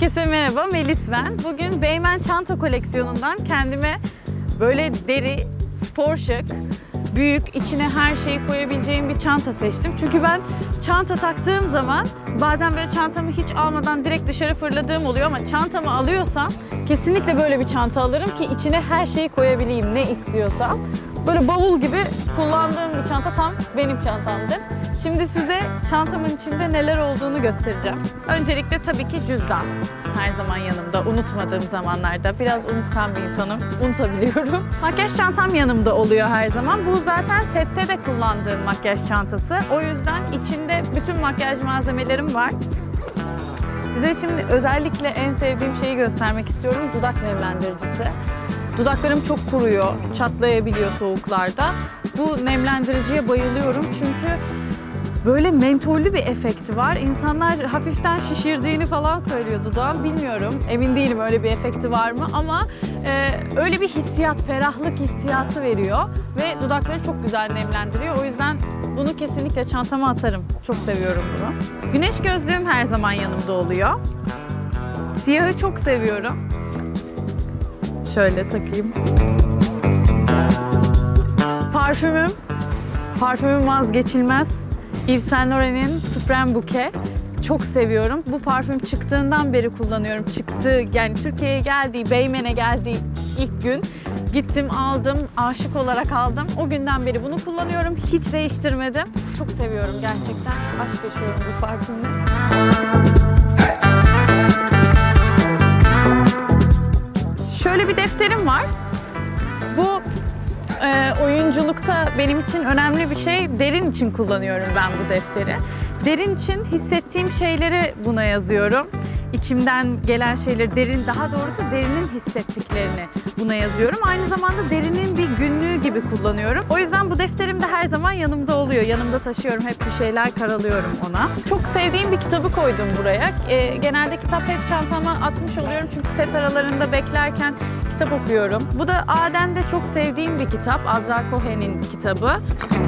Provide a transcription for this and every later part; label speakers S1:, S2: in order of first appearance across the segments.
S1: Herkese merhaba, Melis ben. Bugün Beymen çanta koleksiyonundan kendime böyle deri, spor şık, büyük, içine her şeyi koyabileceğim bir çanta seçtim. Çünkü ben çanta taktığım zaman bazen böyle çantamı hiç almadan direkt dışarı fırladığım oluyor ama çantamı alıyorsam kesinlikle böyle bir çanta alırım ki içine her şeyi koyabileyim, ne istiyorsam. Böyle bavul gibi kullandığım bir çanta tam benim çantamdır. Şimdi size çantamın içinde neler olduğunu göstereceğim. Öncelikle tabii ki cüzdan. Her zaman yanımda, unutmadığım zamanlarda. Biraz unutkan bir insanım, unutabiliyorum. Makyaj çantam yanımda oluyor her zaman. Bu zaten sette de kullandığım makyaj çantası. O yüzden içinde bütün makyaj malzemelerim var. Size şimdi özellikle en sevdiğim şeyi göstermek istiyorum. Dudak nemlendiricisi. Dudaklarım çok kuruyor, çatlayabiliyor soğuklarda. Bu nemlendiriciye bayılıyorum çünkü böyle mentollü bir efekti var. İnsanlar hafiften şişirdiğini falan söylüyor dudağım. Bilmiyorum, emin değilim öyle bir efekti var mı ama öyle bir hissiyat, ferahlık hissiyatı veriyor ve dudakları çok güzel nemlendiriyor. O yüzden bunu kesinlikle çantama atarım. Çok seviyorum bunu. Güneş gözlüğüm her zaman yanımda oluyor. Siyahı çok seviyorum. Şöyle takayım. Parfümüm vazgeçilmez. Yves Saint Laurent'in Supreme Bouquet. Çok seviyorum. Bu parfüm çıktığından beri kullanıyorum. Yani Türkiye'ye geldiği, Beymen'e geldiği ilk gün gittim, aldım, aşık olarak aldım. O günden beri bunu kullanıyorum. Hiç değiştirmedim. Çok seviyorum gerçekten. Aşk yaşıyorum bu parfümle. Şöyle bir defterim var. Bu oyunculukta benim için önemli bir şey. Derin için kullanıyorum ben bu defteri. Derin için hissettiğim şeyleri buna yazıyorum. İçimden gelen şeyleri, daha doğrusu derinin hissettiklerini buna yazıyorum. Aynı zamanda derinin bir günlüğü gibi kullanıyorum. O yüzden bu defterim de her zaman yanımda oluyor. Yanımda taşıyorum, hep bir şeyler karalıyorum ona. Çok sevdiğim bir kitabı koydum buraya. Genelde kitap hep çantama atmış oluyorum çünkü set aralarında beklerken kitap okuyorum. Bu da Aden'de çok sevdiğim bir kitap. Azra Cohen'in kitabı.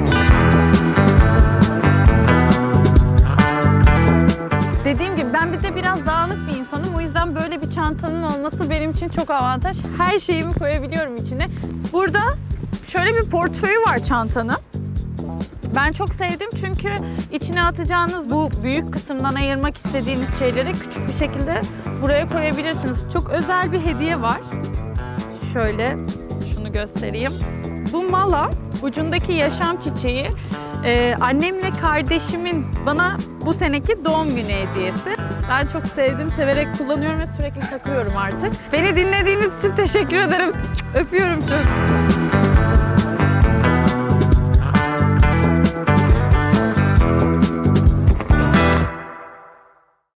S1: Dediğim gibi ben bir de biraz dağınık bir insanım. O yüzden böyle bir çantanın olması benim için çok avantaj. Her şeyimi koyabiliyorum içine. Burada şöyle bir portföyü var çantanın. Ben çok sevdim çünkü içine atacağınız bu büyük kısımdan ayırmak istediğiniz şeyleri küçük bir şekilde buraya koyabilirsiniz. Çok özel bir hediye var. Şöyle şunu göstereyim. Bu mala, ucundaki yaşam çiçeği, annemle kardeşimin bana bu seneki doğum günü hediyesi. Ben çok sevdim, severek kullanıyorum ve sürekli takıyorum artık. Beni dinlediğiniz için teşekkür ederim. Öpüyorum çok.